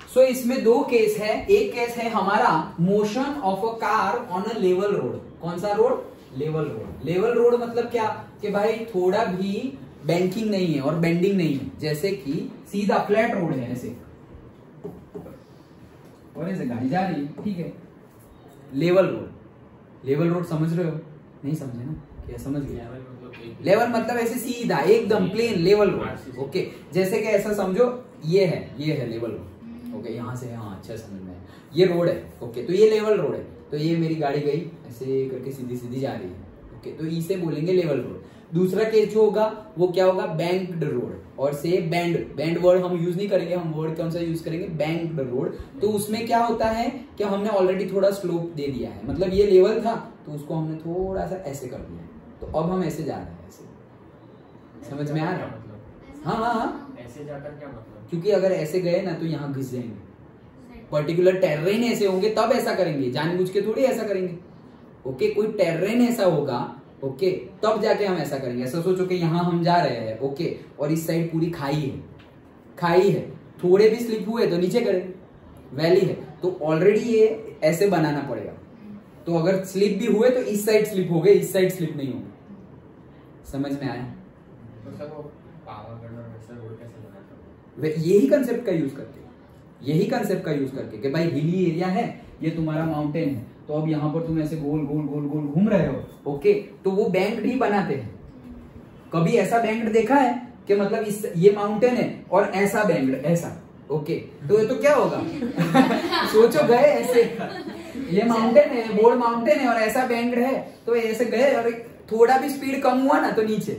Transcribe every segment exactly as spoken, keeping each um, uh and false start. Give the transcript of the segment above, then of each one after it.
सो so, इसमें दो case है। एक केस है हमारा motion of a car on a level road. कौन सा रोड? Level road. लेवल रोड मतलब क्या कि भाई थोड़ा भी बैंकिंग नहीं है और बेंडिंग नहीं है, जैसे कि सीधा फ्लैट रोड है ऐसे और ऐसे गाड़ी जा रही है, ठीक है, लेवल रोड। लेवल रोड समझ रहे हो? नहीं समझे ना? क्या समझ गए? लेवल मतलब ऐसे सीधा एकदम प्लेन लेवल रोड। ओके, जैसे कि ऐसा समझो ये है, ये है लेवल रोड। ओके, यहाँ से हाँ अच्छा समझ में, ये रोड है। ओके, तो ये लेवल रोड है, तो ये मेरी गाड़ी गई ऐसे करके सीधी सीधी जा रही है। ओके, तो इसे बोलेंगे लेवल रोड। दूसरा केस जो होगा वो क्या होगा? Banked road. और से बैंड, बैंड वर्ड हम यूज नहीं करेंगे, हम वर्ड कौन सा यूज करेंगे? Banked road. तो उसमें क्या होता है कि हमने ऑलरेडी थोड़ा स्लोप दे दिया है, मतलब ये लेवल था तो उसको हमने थोड़ा सा ऐसे कर दिया, तो अब हम ऐसे जा रहे हैं। ऐसे समझ में आ रहा है? हाँ हाँ हाँ, ऐसे जाकर क्या मतलब? क्योंकि अगर ऐसे गए ना तो यहाँ घिस जाएंगे। पर्टिकुलर टेरेन ऐसे होंगे तब ऐसा करेंगे, जानबूझ के थोड़ी ऐसा करेंगे। ओके, कोई टेरेन ऐसा होगा, ओके, तब जाके हम ऐसा करेंगे। ऐसा सोचो कि यहाँ हम जा रहे हैं, ओके, और इस साइड पूरी खाई है, खाई है, थोड़े भी स्लिप हुए तो नीचे करेंगे, वैली है, तो ऑलरेडी ये ऐसे बनाना पड़ेगा। तो अगर स्लिप भी हुए तो इस साइड स्लिप हो गए, इस साइड स्लिप नहीं होगा। समझ में आया? तो सर वो पावागढ़ और वैसे रोड कैसे बनाते हो? वे यही कंसेप्ट का यूज करके, यही कंसेप्ट का यूज करके कि भाई हिली एरिया है, ये तुम्हारा माउंटेन है, तो अब यहाँ पर तुम ऐसे गोल गोल गोल गोल घूम रहे हो। ओके, तो वो बैंक्ड ही बनाते हैं। कभी ऐसा बैंक्ड देखा है कि मतलब इस ये माउंटेन है और ऐसा बैंक्ड ऐसा? ओके, तो ये तो क्या होगा? सोचो गए ऐसे, ये माउंटेन है, बोर्ड माउंटेन है और ऐसा बैंक्ड है, तो ऐसे गए और थोड़ा भी स्पीड कम हुआ ना तो नीचे,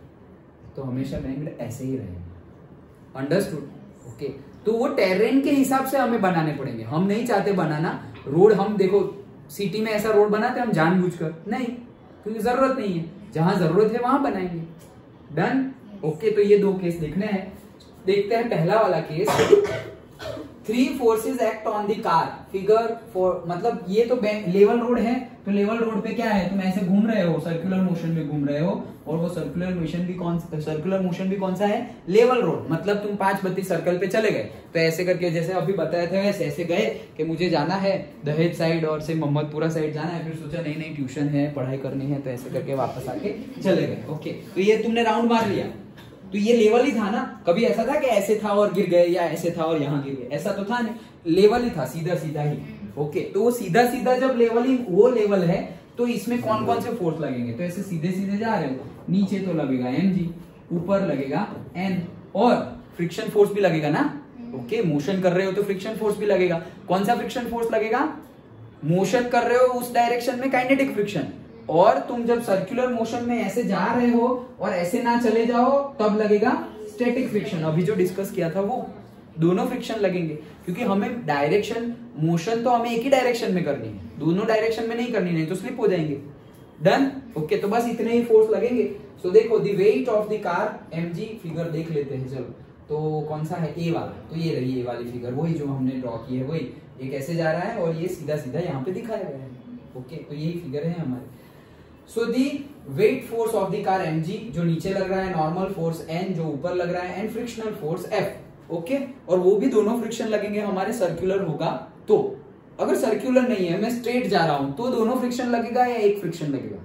तो हमेशा बैंक्ड ऐसे ही रहेगा। अंडरस्टूड? ओके, तो वो टेरेन के हिसाब से हमें बनाने पड़ेंगे। हम नहीं चाहते बनाना रोड, हम देखो सिटी में ऐसा रोड बनाते हम जानबूझकर नहीं, क्योंकि जरूरत नहीं है, जहां जरूरत है वहां बनाएंगे। डन? ओके, तो ये दो केस देखने हैं। देखते हैं पहला वाला case. Three forces act on the car. Figure four मतलब ये तो लेवल रोड है, तो लेवल रोड पे क्या है, तुम ऐसे घूम रहे हो, सर्कुलर मोशन में घूम रहे हो, और वो सर्कुलर मोशन भी कौन सर्कुलर मोशन भी कौन सा है? Level road. मतलब तुम पांच बत्तीस सर्कल पे चले गए, तो ऐसे करके जैसे अभी बताया था वैसे ऐसे गए कि मुझे जाना है दहेज साइड और से मोहम्मदपुरा साइड जाना है, फिर सोचा नहीं नहीं ट्यूशन है, पढ़ाई करनी है, तो ऐसे करके वापस आके चले गए। ओके, तो ये तुमने राउंड मार लिया, तो ये लेवल ही था ना। कभी ऐसा था कि ऐसे था और गिर गए, या ऐसे था और यहाँ गिर गए, ऐसा तो था नहीं, लेवल ही था, सीधा सीधा ही। ओके, तो वो सीधा सीधा जब लेवल ही वो लेवल है, तो इसमें कौन कौन से फोर्स लगेंगे? तो ऐसे सीधे सीधे जा रहे हो, नीचे तो लगेगा एम जी, ऊपर लगेगा एन, और फ्रिक्शन फोर्स भी लगेगा ना। ओके, मोशन कर रहे हो तो फ्रिक्शन फोर्स भी लगेगा। कौन सा फ्रिक्शन फोर्स लगेगा? मोशन कर रहे हो उस डायरेक्शन में काइनेटिक फ्रिक्शन, और तुम जब सर्कुलर मोशन में ऐसे जा रहे हो और ऐसे ना चले जाओ तब लगेगा स्टैटिक फ्रिक्शन। अभी जो डिस्कस किया था वो दोनों फ्रिक्शन लगेंगे, क्योंकि हमें डायरेक्शन मोशन तो हमें एक ही डायरेक्शन में करनी है, दोनों डायरेक्शन में नहीं करनी, नहीं तो स्लिप हो जाएंगे। डन? ओके, तो बस इतने ही फोर्स लगेंगे। सो so, देखो the weight of the car M G, figure देख लेते हैं। चलो, तो कौन सा है? ए वाला। तो ये रही ए वाली फिगर, वही जो हमने ड्रॉ की है, वही एक ऐसे जा रहा है और ये सीधा सीधा यहाँ पे दिखाया गया है। ओके, तो यही फिगर है हमारी। So the weight force of the car mg, जो नीचे लग रहा है, नॉर्मल फोर्स n जो ऊपर लग रहा है, and frictional force f। Okay, और वो भी दोनों फ्रिक्शन लगेंगे हमारे सर्कुलर होगा तो। अगर सर्कुलर नहीं है, मैं स्ट्रेट जा रहा हूं, तो दोनों फ्रिक्शन लगेगा या एक फ्रिक्शन लगेगा?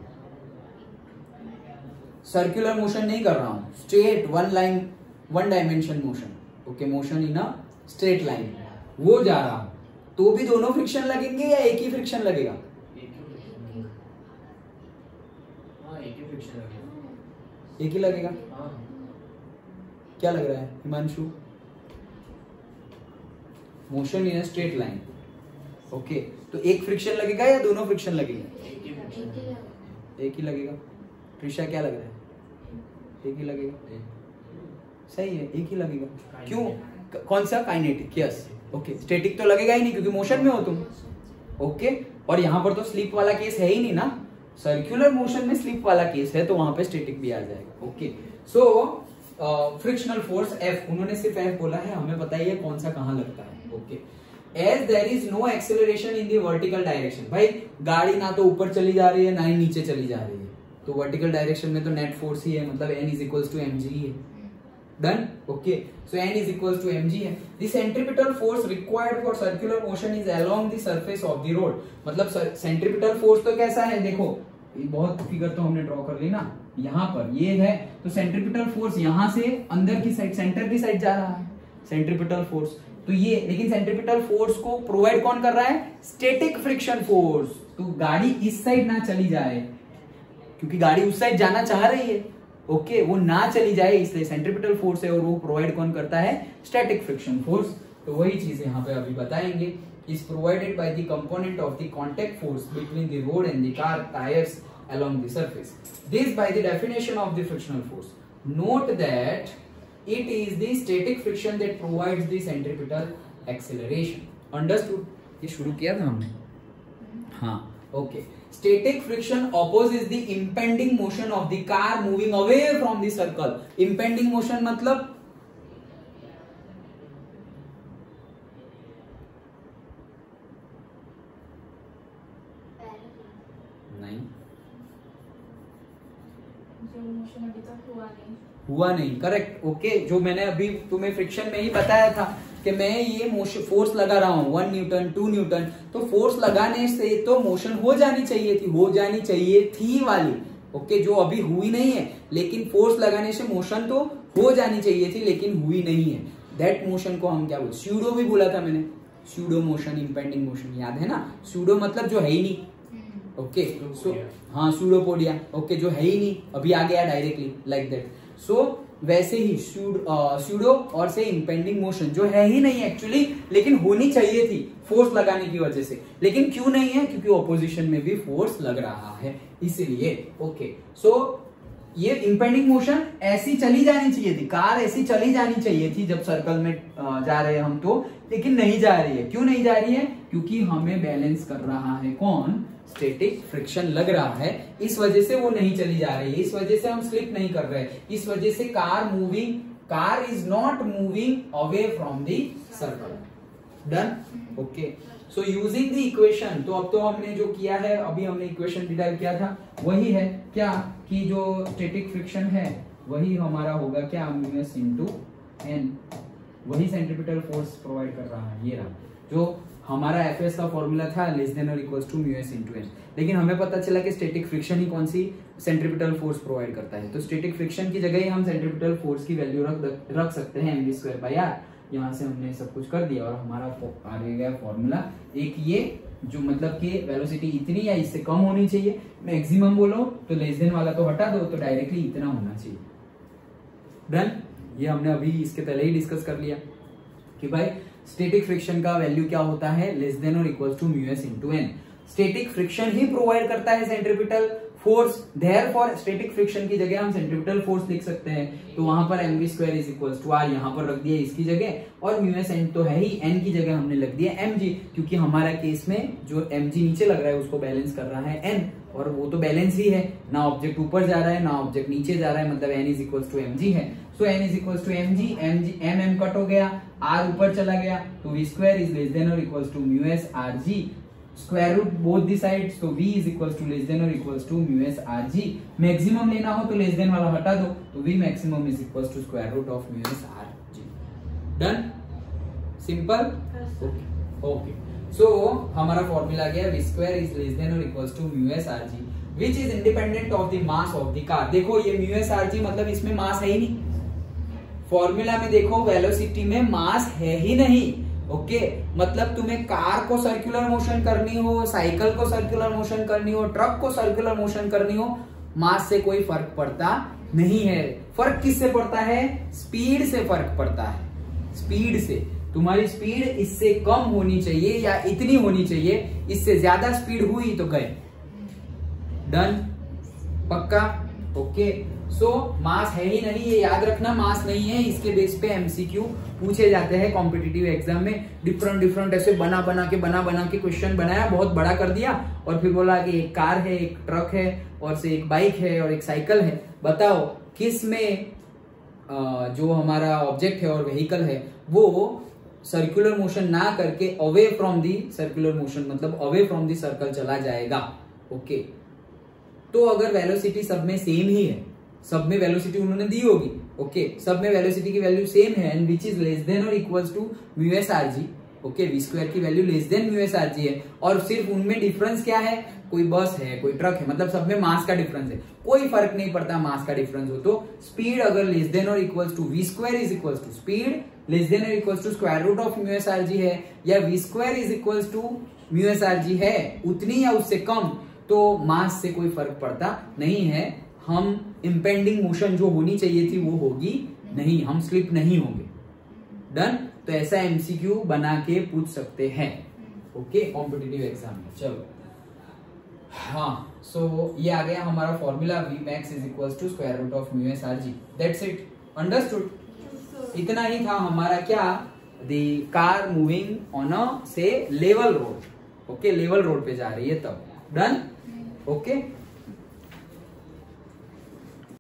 सर्कुलर मोशन नहीं कर रहा हूं, straight one line one dimension motion. Okay, motion in a straight line, वो जा रहा हूं, तो भी दोनों फ्रिक्शन लगेंगे या एक ही फ्रिक्शन लगेगा? एक ही लगेगा। हाँ। क्या लग रहा है Himanshu? Motion in a straight line. Okay, तो एक फ्रिक्शन लगेगा या दोनों फ्रिक्शन लगेगा? एक ही फ्रिक्शन। एक ही लगेगा। प्रिशा क्या लग रहा है? एक ही लगेगा। सही है, एक ही लगेगा। क्यों? कौन सा? काइनेटिक। यस। ओके, स्टैटिक तो लगेगा ही नहीं क्योंकि मोशन में हो तुम। ओके, और यहाँ पर तो स्लिप वाला केस है ही नहीं ना, सर्कुलर मोशन में स्लिप वाला केस है, तो वहां पे स्टैटिक भी आ जाएगा। Okay, so frictional force F, उन्होंने सिर्फ F बोला है, हमें बताइए कौन सा कहां लगता है। Okay, as there is no acceleration in the vertical direction. भाई गाड़ी ना तो ऊपर चली जा रही है ना ही नीचे चली जा रही है, तो वर्टिकल डायरेक्शन में तो नेट फोर्स ही है, मतलब N is equals to M G है। Done, okay. So N is equal to M G है। The centripetal force required for circular motion is along the surface of the road. मतलब centripetal force तो कैसा है, देखो बहुत figure तो हमने ड्रॉ कर ली ना, यहाँ पर ये है, तो सेंट्रीपिटल फोर्स यहाँ से अंदर की साइड, सेंटर की साइड जा रहा है सेंट्रीपिटल फोर्स, तो ये, लेकिन सेंट्रीपिटल फोर्स को प्रोवाइड कौन कर रहा है, स्टैटिक फ्रिक्शन फोर्स। तो गाड़ी इस साइड ना चली जाए, क्योंकि गाड़ी उस साइड जाना चाह रही है, ओके, वो ना चली जाए, इसलिए सेंट्रीपिटल फोर्स है, और वो प्रोवाइड कौन करता है, स्टैटिक फ्रिक्शन फोर्स। तो वही चीज यहाँ पे अभी बताएंगे। is provided by the component of the contact force between the road and the car tires along the surface. This by the definition of the frictional force. Note that it is the static friction that provides the centripetal acceleration. Understood? ये शुरू किया था हमने, हाँ, okay. Static friction opposes the impending motion of the car moving away from the circle. Impending motion मतलब नहीं, जो motion अभी तक हुआ नहीं हुआ नहीं, करेक्ट, ओके। जो मैंने अभी तुम्हें फ्रिक्शन में ही बताया था कि मैं ये मोशन फोर्स लगा रहा हूँ वन न्यूटन टू न्यूटन, तो फोर्स लगाने से तो मोशन हो जानी चाहिए थी, हो जानी चाहिए थी वाली, ओके, जो अभी हुई नहीं है, लेकिन फोर्स लगाने से मोशन तो हो जानी चाहिए थी, लेकिन हुई नहीं है। दैट मोशन को हम क्या बोलते, स्यूडो भी बोला था मैंने, स्यूडो मोशन, इंपेंडिंग मोशन, याद है ना, स्यूडो मतलब जो है ही नहीं, ओके, सो हाँ सूडोपोडिया, ओके, जो है ही नहीं, अभी आ गया डायरेक्टली, लाइक दैट। सो वैसे ही स्यूडो और से इंपेंडिंग मोशन जो है ही नहीं एक्चुअली, लेकिन होनी चाहिए थी फोर्स लगाने की वजह से, लेकिन क्यों नहीं है, क्योंकि ऑपोजिशन में भी फोर्स लग रहा है, इसलिए, ओके। सो ये इंपेंडिंग मोशन ऐसी चली जानी चाहिए थी, कार ऐसी चली जानी चाहिए थी जब सर्कल में जा रहे हैं हम तो, लेकिन नहीं जा रही है। क्यों नहीं जा रही है, क्योंकि हमें बैलेंस कर रहा है कौन, स्टैटिक फ्रिक्शन लग रहा है, इस वजह से वो नहीं चली जा रही है, इस वजह से हम स्लिप नहीं कर रहे, इस वजह से car moving, car is not moving away from the circle. Done, okay. So using the equation, तो अब तो हमने जो किया है, अभी हमने इक्वेशन डिराइव किया था, वही है क्या, कि जो स्टैटिक फ्रिक्शन है वही हमारा होगा क्या, म्यूएस इनटू एन, वही सेंट्रीपिटल फोर्स प्रोवाइड कर रहा है, ये रहा जो हमारा एफएस का फॉर्मूला था, लेस देन और equals to mu s into N. लेकिन हमें पता चला कि स्टैटिक फ्रिक्शन ही कौन सी सेंट्रीपिटल फोर्स प्रोवाइड करता है, तो स्टैटिक फ्रिक्शन की जगह ही हम सेंट्रीपिटल फोर्स की वैल्यू रख रख सकते हैं, M V square by R. यहाँ से हमने सब कुछ कर दिया और हमारा आ गया फॉर्मूला एक, ये जो मतलब कि वेलोसिटी इतनी या इससे कम होनी चाहिए, मैक्सिमम बोलो तो लेस देन वाला तो हटा दो, तो डायरेक्टली इतना होना चाहिए। डन, ये हमने अभी इसके पहले ही डिस्कस कर लिया कि भाई स्टैटिक फ्रिक्शन का वैल्यू क्या होता है, लेस देन और equal to mu S into N. Static friction ही प्रोवाइड करता है centripetal force, therefore static friction की जगह हम सेंट्रीपिटल फोर्स लिख सकते हैं, तो वहां पर M V square is equal to R यहाँ पर रख दिया इसकी जगह, और म्यू एस एन तो है ही, एन की जगह हमने लग दिया एम जी, क्योंकि हमारा केस में जो एम जी नीचे लग रहा है उसको बैलेंस कर रहा है एन, और वो तो बैलेंस ही है ना, ऑब्जेक्ट ऊपर जा रहा है ना ऑब्जेक्ट नीचे जा रहा है, मतलब N is equal to M G है। So N is equal to M G, M G M M cut हो गया, आर ऊपर चला गया, तो V square is less than और equal to mu S R G, square root both the sides, तो v is equal to less than और equal to mu S R G. Maximum लेना हो तो लेस देन वाला हटा दो, तो v maximum is equal to square root of mu S R G. Done, simple, okay okay. So हमारा formula आ गया v square is less than और equal to mu S R G which is independent of the mass of the car. देखो ये mu S R जी मतलब इसमें मास है ही नहीं, फॉर्मूला में देखो वेलोसिटी में मास है ही नहीं, ओके okay, मतलब तुम्हें कार को सर्कुलर मोशन करनी हो, साइकिल को सर्कुलर मोशन करनी हो, ट्रक को सर्कुलर मोशन करनी हो, मास से कोई फर्क पड़ता नहीं है। फर्क किससे पड़ता है, स्पीड से फर्क पड़ता है, स्पीड से। तुम्हारी स्पीड इससे कम होनी चाहिए या इतनी होनी चाहिए, इससे ज्यादा स्पीड हुई तो गए। डन, पक्का, ओके। सो मास है ही नहीं, ये याद रखना, मास नहीं है, इसके बेस पे एमसीक्यू पूछे जाते हैं कॉम्पिटिटिव एग्जाम में। डिफरेंट डिफरेंट ऐसे बना बना के बना बना के क्वेश्चन बनाया, बहुत बड़ा कर दिया, और फिर बोला कि एक कार है, एक ट्रक है, और से एक बाइक है और एक साइकिल है, बताओ किस में जो हमारा ऑब्जेक्ट है और व्हीकल है वो सर्कुलर मोशन ना करके away from the circular motion, मतलब अवे फ्रॉम दी सर्कल चला जाएगा, ओके okay. तो अगर वेलोसिटी सब में सेम ही है, सब में वेलोसिटी उन्होंने दी होगी, ओके okay, सब में वेलोसिटी की वैल्यू सेम है and which is less than और equals to mu S R G. Okay, V square की value less than mu S R G है और सिर्फ उनमें डिफरेंस क्या है, कोई बस है कोई ट्रक है, मतलब सब में मास का डिफरेंस है, कोई फर्क नहीं पड़ता मास का डिफरेंस हो तो। स्पीड अगर लेस देन और equals to V square is equals to speed less than और equals to square root of mu S R G है, या V square is equals to mu S R G है उतनी या उससे कम, तो मास से कोई फर्क पड़ता नहीं है। हम इम्पेंडिंग मोशन जो होनी चाहिए थी वो होगी नहीं, हम स्लिप नहीं होंगे। डन। तो ऐसा एमसीक्यू बना के पूछ सकते हैं ओके कॉम्पिटिटिव एग्जाम में। चलो हाँ, सो so, ये आ गया हमारा formula V max is equals to square root of mu S R G. That's it, understood. इतना ही था हमारा क्या, the car moving on a say level road. Okay, level road पे जा रही है तब। डन। Okay okay?